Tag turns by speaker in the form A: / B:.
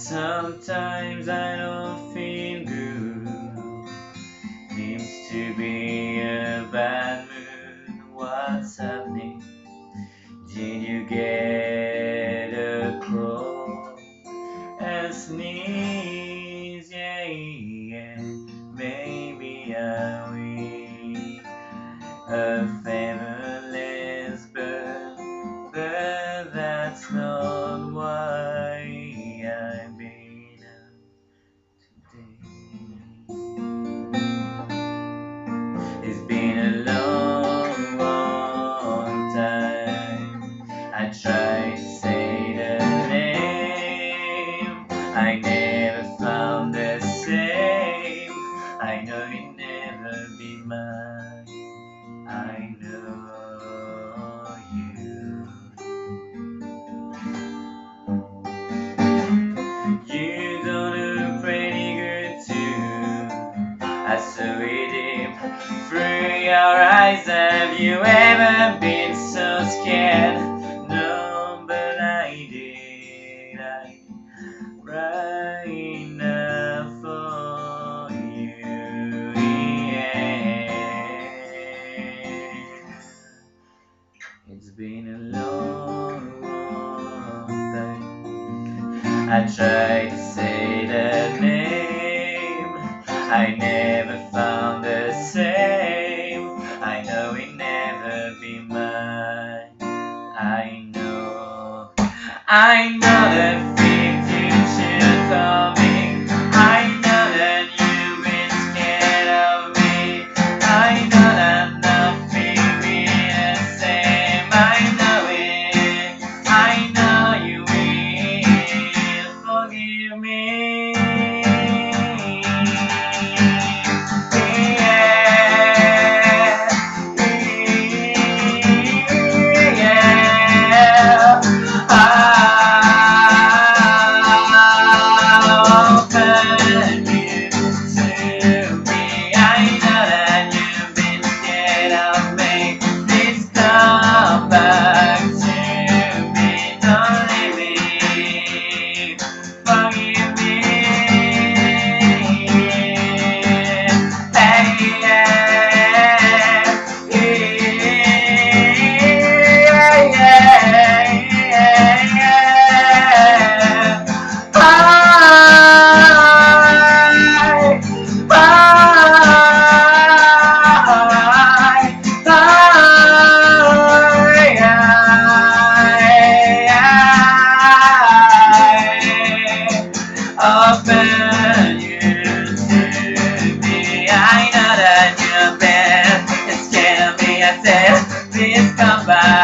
A: Sometimes I don't feel good. Seems to be a bad mood. What's happening? Did you get a cold? A sneeze? Yeah, yeah. Maybe I'm weak. A fabulous bird, but that's not why I've been out today. It's been a long, long time. I tried to say the name, I never found the same. I know you'll never be mine. I know you. You don't look pretty good too. I saw it deep through your eyes. Have you ever been so scared? No, but I did. I right now for you. Yeah. It's been a long, long time. I tried to say the name, I never found the same. I know it never be mine. I know the future coming. I know that you've been scared of me. I know that nothing will be the same. I know it. I know you will forgive me. Open you to me. I know that you've been scared of me. I said, please come back.